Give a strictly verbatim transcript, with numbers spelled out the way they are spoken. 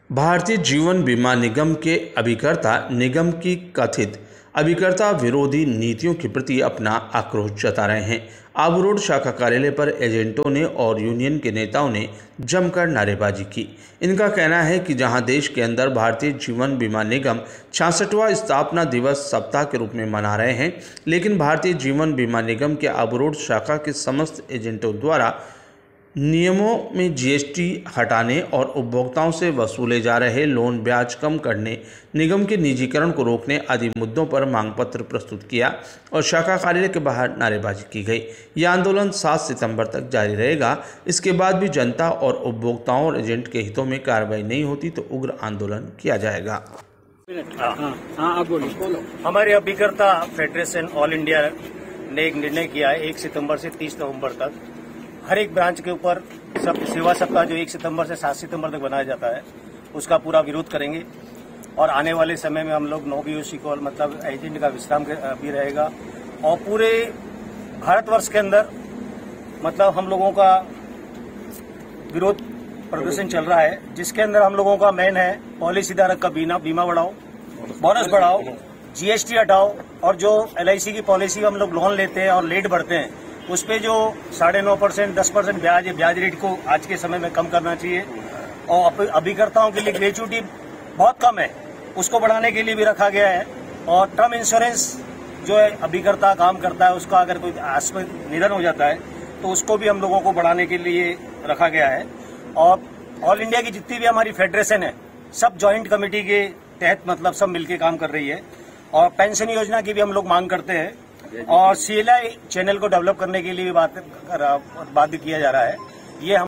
भारतीय जीवन बीमा निगम के अभिकर्ता निगम की कथित अभिकर्ता विरोधी नीतियों के प्रति अपना आक्रोश जता रहे हैं। आबू रोड शाखा कार्यालय पर एजेंटों ने और यूनियन के नेताओं ने जमकर नारेबाजी की। इनका कहना है कि जहां देश के अंदर भारतीय जीवन बीमा निगम छियासठवां स्थापना दिवस सप्ताह के रूप में मना रहे हैं, लेकिन भारतीय जीवन बीमा निगम के आबू रोड शाखा के समस्त एजेंटों द्वारा नियमों में जीएसटी हटाने और उपभोक्ताओं से वसूले जा रहे लोन ब्याज कम करने, निगम के निजीकरण को रोकने आदि मुद्दों पर मांग पत्र प्रस्तुत किया और शाखा कार्यालय के बाहर नारेबाजी की गई। यह आंदोलन सात सितंबर तक जारी रहेगा। इसके बाद भी जनता और उपभोक्ताओं और एजेंट के हितों में कार्रवाई नहीं होती तो उग्र आंदोलन किया जाएगा। हाँ, हाँ, बोलो, बोलो। हमारे अभिकर्ता फेडरेशन ऑल इंडिया ने एक निर्णय किया है एक सितंबर से तीस नवंबर तक हर एक ब्रांच के ऊपर सब सेवा सप्ताह जो एक सितंबर से सात सितंबर तक बनाया जाता है उसका पूरा विरोध करेंगे। और आने वाले समय में हम लोग नो बीओसी कॉल मतलब एजेंट का विश्राम भी रहेगा और पूरे भारतवर्ष के अंदर मतलब हम लोगों का विरोध प्रदर्शन चल रहा है, जिसके अंदर हम लोगों का मेन है पॉलिसी धारक का बीमा बीमा बढ़ाओ, बोनस बढ़ाओ, जीएसटी हटाओ और जो एलआईसी की पॉलिसी हम लोग लोन लेते हैं और लेट बढ़ते हैं उस पे जो साढ़े नौ परसेंट दस परसेंट ब्याज ब्याज रेट को आज के समय में कम करना चाहिए। और अभिकर्ताओं के लिए ग्रेच्युटी बहुत कम है, उसको बढ़ाने के लिए भी रखा गया है। और टर्म इंश्योरेंस जो है अभिकर्ता काम करता है उसका अगर कोई आकस्मिक निधन हो जाता है तो उसको भी हम लोगों को बढ़ाने के लिए रखा गया है। और ऑल इंडिया की जितनी भी हमारी फेडरेशन है सब ज्वाइंट कमेटी के तहत मतलब सब मिलकर काम कर रही है। और पेंशन योजना की भी हम लोग मांग करते हैं और सीएलआई चैनल को डेवलप करने के लिए भी बात बाध्य किया जा रहा है। ये हम